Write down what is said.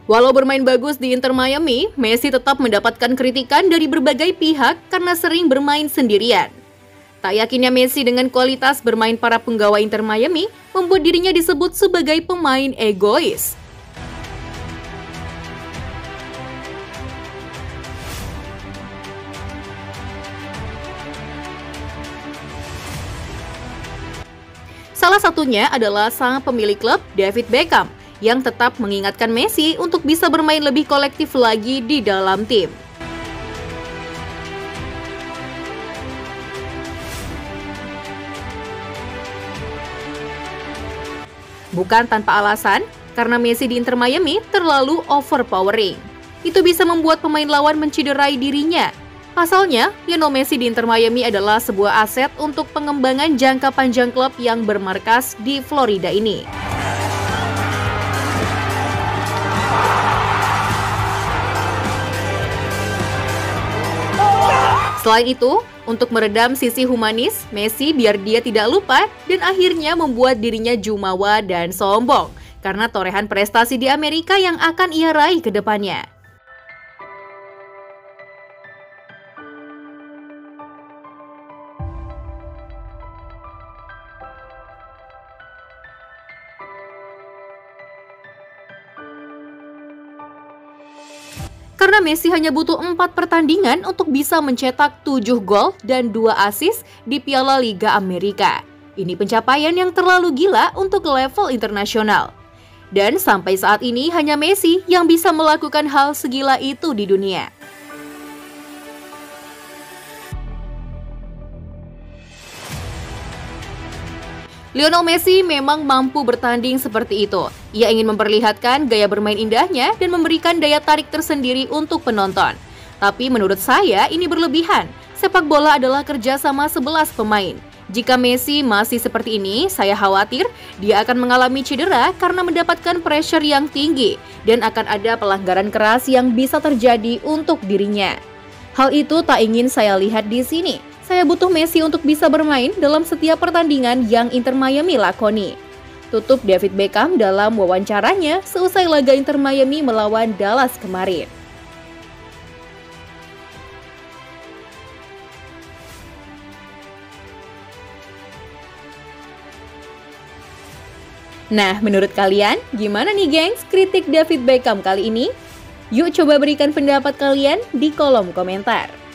Walau bermain bagus di Inter Miami, Messi tetap mendapatkan kritikan dari berbagai pihak karena sering bermain sendirian. Tak yakinnya Messi dengan kualitas bermain para penggawa Inter Miami membuat dirinya disebut sebagai pemain egois. Salah satunya adalah sang pemilik klub, David Beckham, yang tetap mengingatkan Messi untuk bisa bermain lebih kolektif lagi di dalam tim. Bukan tanpa alasan, karena Messi di Inter Miami terlalu overpowering. Itu bisa membuat pemain lawan menciderai dirinya. Pasalnya, Lionel Messi di Inter Miami adalah sebuah aset untuk pengembangan jangka panjang klub yang bermarkas di Florida ini. Selain itu, untuk meredam sisi humanis, Messi biar dia tidak lupa dan akhirnya membuat dirinya jumawa dan sombong karena torehan prestasi di Amerika yang akan ia raih ke depannya. Karena Messi hanya butuh 4 pertandingan untuk bisa mencetak 7 gol dan 2 assist di Piala Liga Amerika. Ini pencapaian yang terlalu gila untuk level internasional. Dan sampai saat ini hanya Messi yang bisa melakukan hal segila itu di dunia. Lionel Messi memang mampu bertanding seperti itu. Ia ingin memperlihatkan gaya bermain indahnya dan memberikan daya tarik tersendiri untuk penonton. Tapi menurut saya ini berlebihan. Sepak bola adalah kerjasama 11 pemain. Jika Messi masih seperti ini, saya khawatir dia akan mengalami cedera karena mendapatkan pressure yang tinggi dan akan ada pelanggaran keras yang bisa terjadi untuk dirinya. Hal itu tak ingin saya lihat di sini. Saya butuh Messi untuk bisa bermain dalam setiap pertandingan yang Inter Miami lakoni. Tutup David Beckham dalam wawancaranya seusai laga Inter Miami melawan Dallas kemarin. Nah, menurut kalian, gimana nih gengs kritik David Beckham kali ini? Yuk coba berikan pendapat kalian di kolom komentar.